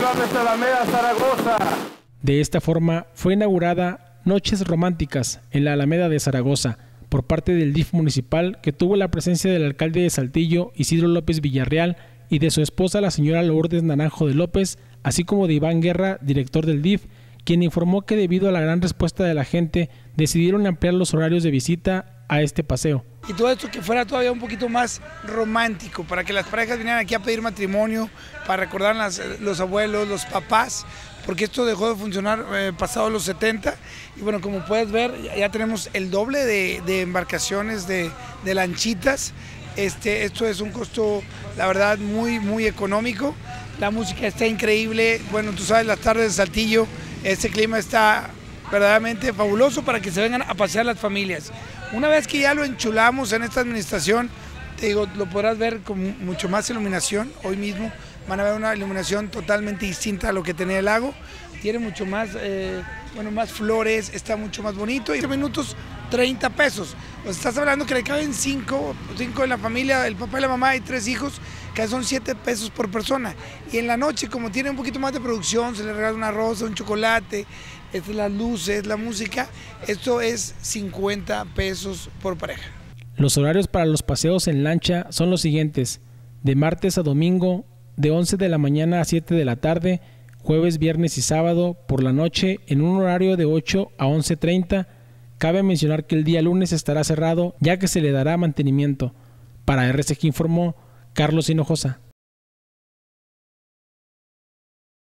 López Alameda, Zaragoza. De esta forma fue inaugurada Noches Románticas en la Alameda de Zaragoza por parte del DIF municipal, que tuvo la presencia del alcalde de Saltillo, Isidro López Villarreal, y de su esposa, la señora Lourdes Naranjo de López, así como de Iván Guerra, director del DIF, quien informó que debido a la gran respuesta de la gente decidieron ampliar los horarios de visita a este paseo. Y todo esto que fuera todavía un poquito más romántico, para que las parejas vinieran aquí a pedir matrimonio, para recordar los abuelos, los papás, porque esto dejó de funcionar pasado los 70. Y bueno, como puedes ver, ya tenemos el doble de embarcaciones, de lanchitas. Esto es un costo, la verdad, muy económico. La música está increíble. Bueno, tú sabes, las tardes de Saltillo, este clima está verdaderamente fabuloso para que se vengan a pasear las familias. Una vez que ya lo enchulamos en esta administración, te digo, lo podrás ver con mucho más iluminación. Hoy mismo van a ver una iluminación totalmente distinta a lo que tenía el lago. Tiene mucho más, más flores, está mucho más bonito. Y 3 minutos, 30 pesos. Pues estás hablando que le caben 5 en la familia, el papá y la mamá y 3 hijos, que son 7 pesos por persona. Y en la noche, como tiene un poquito más de producción, se le regala una rosa, un chocolate, las luces, la música, esto es 50 pesos por pareja. Los horarios para los paseos en lancha son los siguientes: de martes a domingo, de 11 de la mañana a 7 de la tarde, jueves, viernes y sábado por la noche en un horario de 8 a 11:30. Cabe mencionar que el día lunes estará cerrado, ya que se le dará mantenimiento. Para RCG informó Carlos Hinojosa.